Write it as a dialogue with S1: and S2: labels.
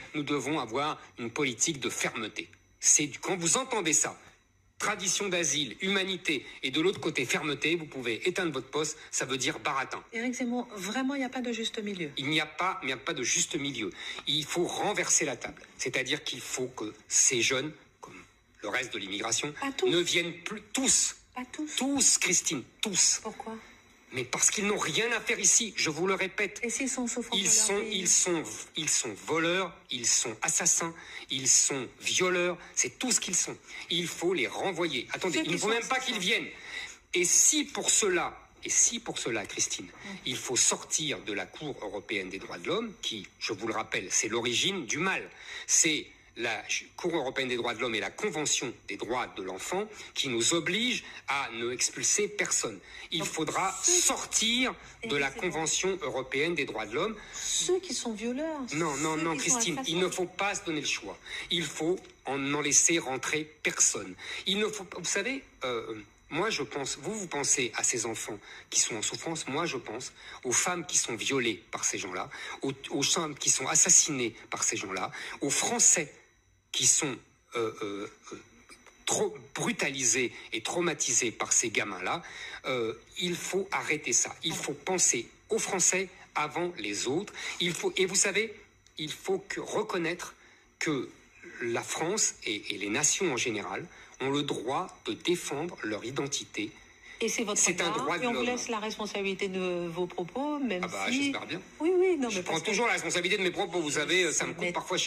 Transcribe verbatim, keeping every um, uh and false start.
S1: nous devons avoir une politique de fermeté. C'est quand vous entendez ça, tradition d'asile, humanité, et de l'autre côté fermeté, vous pouvez éteindre votre poste, ça veut dire baratin.
S2: Éric Zemmour, vraiment, il n'y a pas de juste milieu.
S1: Il n'y a pas, il n'y a pas de juste milieu. Il faut renverser la table. C'est-à-dire qu'il faut que ces jeunes, comme le reste de l'immigration, ne viennent plus tous.
S2: Pas tous.
S1: Tous, Christine, tous.
S2: Pourquoi?
S1: Mais parce qu'ils n'ont rien à faire ici, je vous le répète.
S2: Et s'ils sont souffrants
S1: ils sont, ils sont, ils sont voleurs, ils sont assassins, ils sont violeurs, c'est tout ce qu'ils sont. Il faut les renvoyer. Attendez, il ne faut même pas qu'ils viennent. Et si pour cela, et si pour cela, Christine, mmh. il faut sortir de la Cour européenne des droits de l'homme, qui, je vous le rappelle, c'est l'origine du mal. C'est la Cour européenne des droits de l'homme et la Convention des droits de l'enfant qui nous obligent à ne expulser personne. Il Donc, faudra sortir de la Convention européenne des droits de l'homme.
S2: Ceux qui sont violeurs.
S1: Non, non, non, Christine, il ne faut pas se donner le choix. Il faut en, en laisser rentrer personne. Il ne faut pas, vous savez, euh, moi je pense, vous, vous pensez à ces enfants qui sont en souffrance, moi je pense aux femmes qui sont violées par ces gens-là, aux, aux femmes qui sont assassinées par ces gens-là, aux Français qui sont euh, euh, trop brutalisés et traumatisés par ces gamins-là, euh, il faut arrêter ça. Il faut penser aux Français avant les autres. Il faut, et vous savez, il faut que, reconnaître que la France et, et les nations en général ont le droit de défendre leur identité.
S2: Et c'est votre
S1: c'est un droit de
S2: et on
S1: l'homme.
S2: vous laisse la responsabilité de vos propos, même
S1: ah bah,
S2: si...
S1: j'espère bien.
S2: Oui, oui, non,
S1: je
S2: mais
S1: prends
S2: parce
S1: toujours
S2: que...
S1: la responsabilité de mes propos, vous savez, ça me coûte
S2: mais...
S1: parfois cher.